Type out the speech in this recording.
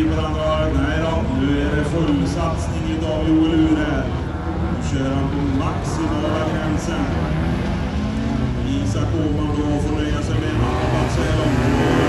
förbi på andra varvet. Nej då, nu är det full satsning utav Joel Ur här. Nu kör han på maximala gränsen. Isak Åman då får nöja sig med en annan plats här långt.